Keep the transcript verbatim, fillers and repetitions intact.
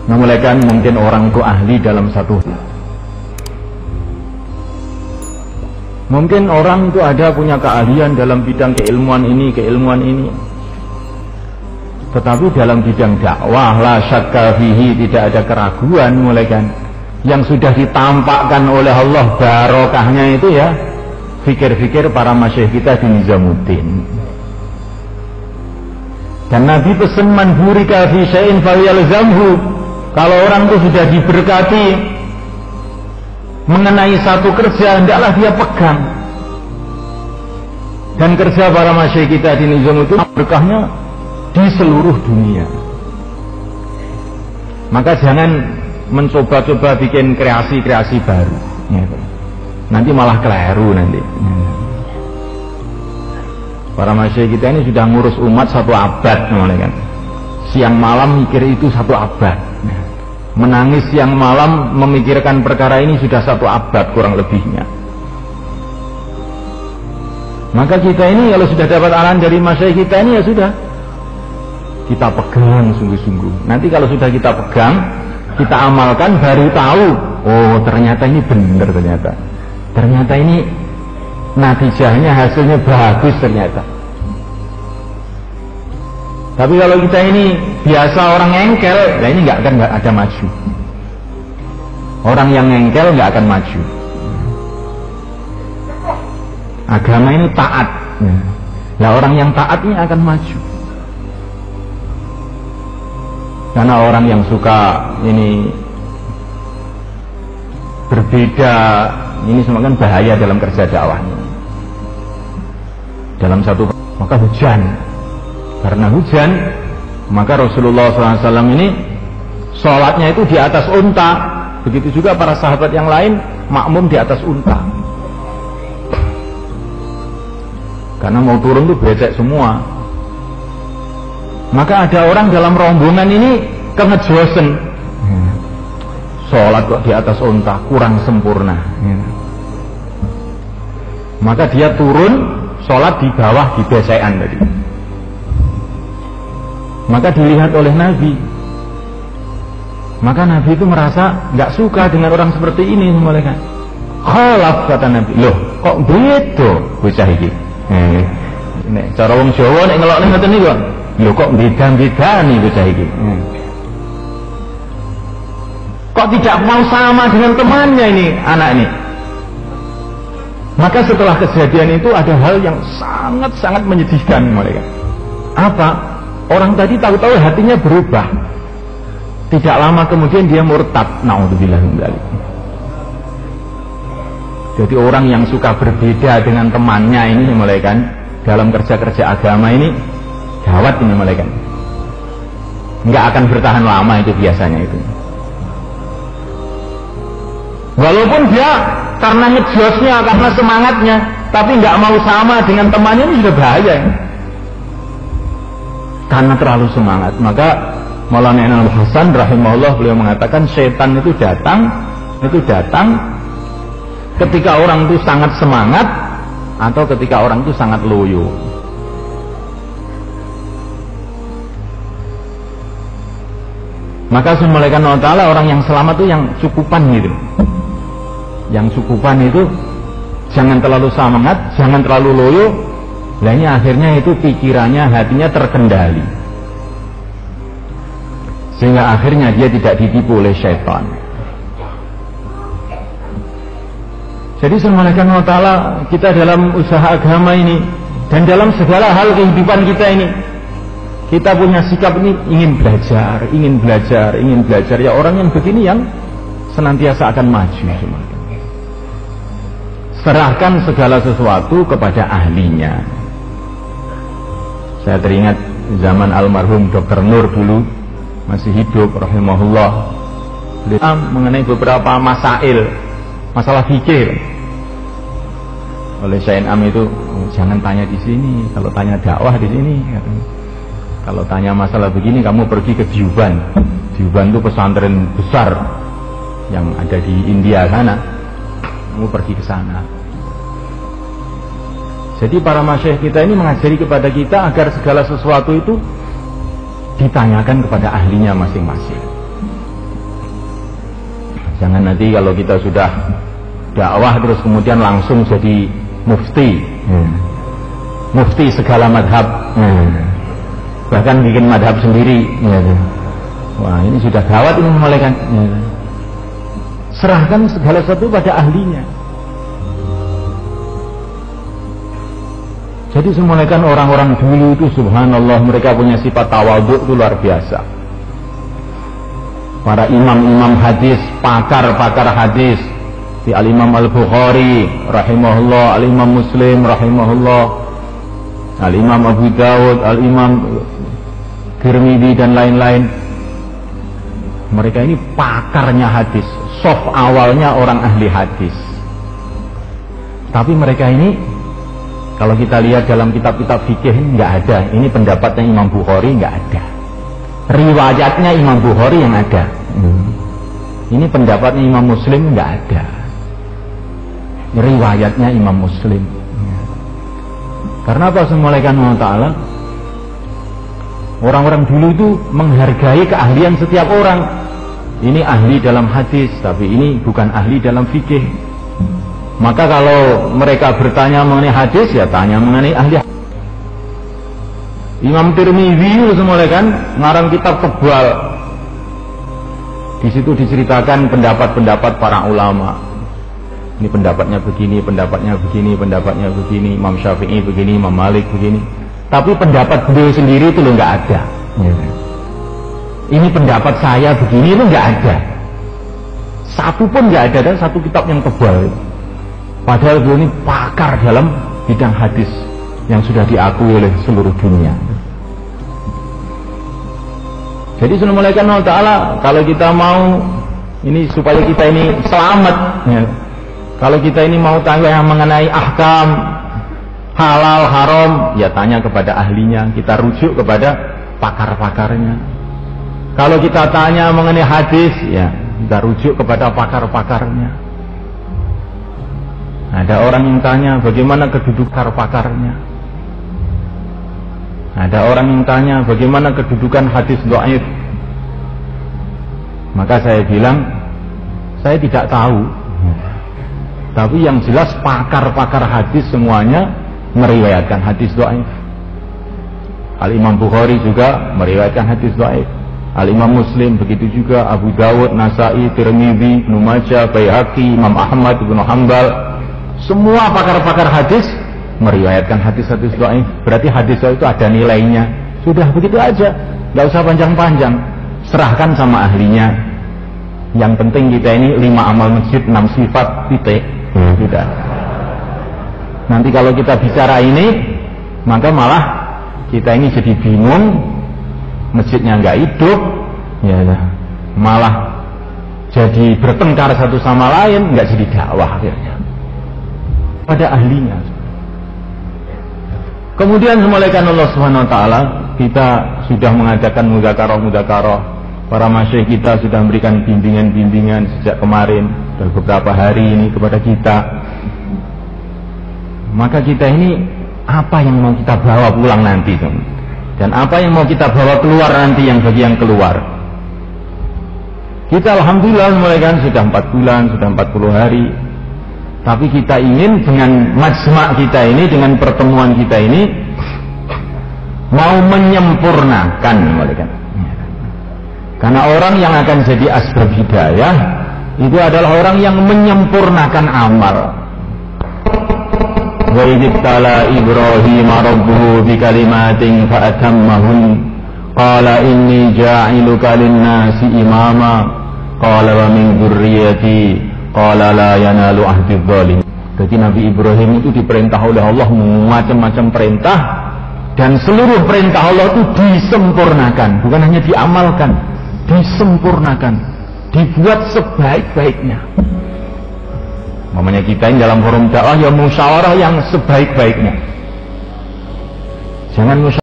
Memulaikan mungkin orang itu ahli dalam satu, mungkin orang itu ada punya keahlian dalam bidang keilmuan ini, keilmuan ini, tetapi dalam bidang dakwah la syakka fihi, tidak ada keraguan, mulaikan yang sudah ditampakkan oleh Allah barokahnya itu ya fikir-fikir para masyayikh kita di Nizamuddin. Dan Nabi pesan man burika fi syai'in falyalzamhu, kalau orang itu sudah diberkati mengenai satu kerja, hendaklah dia pegang. Dan kerja para masyayikh kita di Nizamuddin berkahnya di seluruh dunia. Maka jangan mencoba-coba bikin kreasi-kreasi baru, nanti malah keliru nanti. Para masyayikh kita ini sudah ngurus umat satu abad, kan? Siang malam mikir itu satu abad, menangis siang malam memikirkan perkara ini sudah satu abad kurang lebihnya. Maka kita ini kalau sudah dapat arahan dari masyayikh kita ini ya sudah, kita pegang sungguh-sungguh. Nanti kalau sudah kita pegang, kita amalkan, baru tahu, oh ternyata ini benar, ternyata ternyata ini natijahnya, hasilnya bagus ternyata. Tapi kalau kita ini biasa orang engkel, nah ini nggak akan nggak ada maju. Orang yang engkel nggak akan maju. Agama ini taat, nah orang yang taat ini akan maju. Karena orang yang suka ini berbeda, ini semua kan bahaya dalam kerja dakwahnya. Dalam satu, maka hujan, karena hujan maka Rasulullah shallallahu alaihi wasallam ini sholatnya itu di atas unta. Begitu juga para sahabat yang lain makmum di atas unta, karena mau turun tuh becek semua. Maka ada orang dalam rombongan ini kegejosen, sholat kok di atas unta, kurang sempurna. Maka dia turun sholat di bawah di besekan tadi. Maka dilihat oleh Nabi. Maka Nabi itu merasa nggak suka dengan orang seperti ini, mereka. Khalaf, kata Nabi. Loh, kok beda bocah iki? Eh, nek cara wong Jawa nek ngelokne ngoten niku. Loh kok beda-beda nih bocah iki? Hmm. Kok tidak mau sama dengan temannya ini, anak ini? Maka setelah kejadian itu ada hal yang sangat-sangat menyedihkan mereka. Apa? Orang tadi tahu-tahu hatinya berubah. Tidak lama kemudian dia murtad. Naudzubillah min dzalik. Jadi orang yang suka berbeda dengan temannya ini, mulai kan dalam kerja-kerja agama ini gawat ini, mulai kan. Nggak akan bertahan lama itu biasanya itu. Walaupun dia karena ngejosnya, karena semangatnya, tapi nggak mau sama dengan temannya, ini sudah bahaya ya. Karena terlalu semangat. Maka Maulana Al Hasan rahimahullah beliau mengatakan setan itu datang, itu datang ketika orang itu sangat semangat atau ketika orang itu sangat loyo. Maka semulaikan Allah Ta'ala orang yang selamat itu yang cukupan gitu. Yang cukupan itu jangan terlalu semangat, jangan terlalu loyo. Nah ini akhirnya itu pikirannya, hatinya terkendali, sehingga akhirnya dia tidak ditipu oleh syaitan. Jadi semulaikan Allah Ta'ala kita dalam usaha agama ini dan dalam segala hal kehidupan kita ini, kita punya sikap ini ingin belajar, ingin belajar, ingin belajar. Ya orang yang begini yang senantiasa akan maju. Serahkan segala sesuatu kepada ahlinya. Saya teringat zaman almarhum dokter Nur dulu masih hidup rahimahullah, beliau mengenai beberapa masail, masalah fikih. Oleh Syekh Am itu, oh, jangan tanya di sini, kalau tanya dakwah di sini. Katanya. Kalau tanya masalah begini kamu pergi ke Diuban. Diuban itu pesantren besar yang ada di India sana. Kamu pergi ke sana. Jadi para masyayikh kita ini mengajari kepada kita agar segala sesuatu itu ditanyakan kepada ahlinya masing-masing. Jangan nanti kalau kita sudah dakwah terus kemudian langsung jadi mufti, hmm. mufti segala madhab, hmm. bahkan bikin madhab sendiri. Hmm. Wah, ini sudah gawat ini memulaikan. Hmm. Serahkan segala sesuatu pada ahlinya. Jadi semulaikan orang-orang dulu itu subhanallah, mereka punya sifat tawadhu itu luar biasa. Para imam-imam hadis, pakar-pakar hadis, di Al-Imam Al-Bukhari rahimahullah, Al-Imam Muslim rahimahullah, Al-Imam Abu Dawud, Al-Imam Tirmidzi dan lain-lain. Mereka ini pakarnya hadis, soft awalnya orang ahli hadis. Tapi mereka ini kalau kita lihat dalam kitab-kitab fikih nggak ada. Ini pendapatnya Imam Bukhari nggak ada. Riwayatnya Imam Bukhari yang ada. Hmm. Ini pendapatnya Imam Muslim nggak ada. Riwayatnya Imam Muslim. Hmm. Karena apa? Semulaikan Allah Ta'ala, orang-orang dulu itu menghargai keahlian setiap orang. Ini ahli dalam hadis, tapi ini bukan ahli dalam fikih. Maka kalau mereka bertanya mengenai hadis, ya tanya mengenai ahli. Imam Tirmidzi semula kan ngarang kitab tebal. Di situ diceritakan pendapat-pendapat para ulama. Ini pendapatnya begini, pendapatnya begini, pendapatnya begini. Imam Syafi'i begini, Imam Malik begini. Tapi pendapat beliau sendiri itu loh nggak ada. Ya. Ini pendapat saya begini itu nggak ada. Satu pun nggak ada, dan satu kitab yang tebal. Padahal beliau ini pakar dalam bidang hadis yang sudah diakui oleh seluruh dunia. Jadi sunnah malaikat Allah Ta'ala, kalau kita mau ini supaya kita ini selamat, ya. Kalau kita ini mau tanya mengenai ahkam halal haram, ya tanya kepada ahlinya, kita rujuk kepada pakar-pakarnya. Kalau kita tanya mengenai hadis, ya kita rujuk kepada pakar-pakarnya. Ada orang yang tanya bagaimana kedudukan pakarnya. Ada orang yang tanya bagaimana kedudukan hadis dhaif. Maka saya bilang, saya tidak tahu. Tapi yang jelas pakar-pakar hadis semuanya meriwayatkan hadis dhaif. Al-Imam Bukhari juga meriwayatkan hadis dhaif. Al-Imam Muslim begitu juga, Abu Dawud, Nasai, Tirmidzi, Ibnu Majah, Baihaqi, Imam Ahmad, Ibnu Hanbal. Semua pakar-pakar hadis meriwayatkan hadis-hadis dhaif. Berarti hadis itu ada nilainya. Sudah begitu aja, nggak usah panjang-panjang. Serahkan sama ahlinya. Yang penting kita ini lima amal masjid, enam sifat, titik. Hmm. Sudah. Nanti kalau kita bicara ini, maka malah kita ini jadi bingung. Masjidnya nggak hidup, ya malah jadi bertengkar satu sama lain, nggak jadi dakwah akhirnya. Pada ahlinya. Kemudian semulaikan Allah Subhanahu Wa Taala, kita sudah mengadakan mudzakarah-mudzakarah. Para masyayikh kita sudah memberikan bimbingan-bimbingan sejak kemarin dan beberapa hari ini kepada kita. Maka kita ini apa yang mau kita bawa pulang nanti, dan apa yang mau kita bawa keluar nanti yang bagi yang keluar. Kita alhamdulillah semulaikan sudah empat bulan, sudah empat puluh hari. Tapi kita ingin dengan majma' kita ini, dengan pertemuan kita ini, mau menyempurnakan, karena orang yang akan jadi asbab hidayah itu adalah orang yang menyempurnakan amal. Wa idibtala Ibrahim rabbuhu bikalimatin fa'atammahun qala inni ja'iluka linnasi imama qala wa min dzurriyyati qala la yanalu ahdi dzalimin. Jadi Nabi Ibrahim itu diperintah oleh Allah macam-macam perintah, dan seluruh perintah Allah itu disempurnakan, bukan hanya diamalkan, disempurnakan, dibuat sebaik-baiknya. Namanya kita ini dalam forum dakwah ya musyawarah yang sebaik-baiknya. Jangan musyawarah